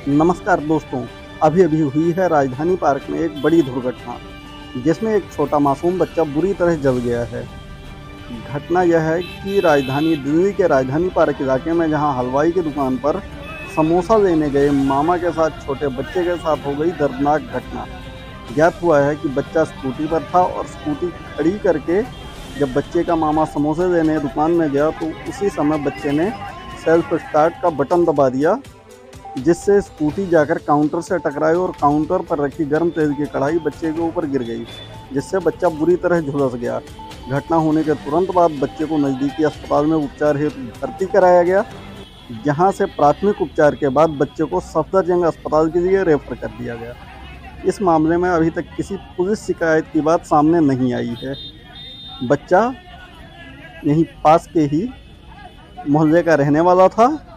नमस्कार दोस्तों। अभी अभी हुई है राजधानी पार्क में एक बड़ी दुर्घटना, जिसमें एक छोटा मासूम बच्चा बुरी तरह जल गया है। घटना यह है कि राजधानी दिल्ली के राजधानी पार्क इलाके में, जहां हलवाई की दुकान पर समोसा लेने गए मामा के साथ छोटे बच्चे के साथ हो गई दर्दनाक घटना। ज्ञात हुआ है कि बच्चा स्कूटी पर था और स्कूटी खड़ी करके जब बच्चे का मामा समोसे लेने दुकान में गया तो उसी समय बच्चे ने सेल्फ स्टार्ट का बटन दबा दिया, जिससे स्कूटी जाकर काउंटर से टकराई और काउंटर पर रखी गर्म तेल की कढ़ाई बच्चे के ऊपर गिर गई, जिससे बच्चा बुरी तरह झुलस गया। घटना होने के तुरंत बाद बच्चे को नज़दीकी अस्पताल में उपचार हेतु भर्ती कराया गया, जहां से प्राथमिक उपचार के बाद बच्चे को सफदरजंग अस्पताल के लिए रेफर कर दिया गया। इस मामले में अभी तक किसी पुलिस शिकायत की बात सामने नहीं आई है। बच्चा यहीं पास के ही मोहल्ले का रहने वाला था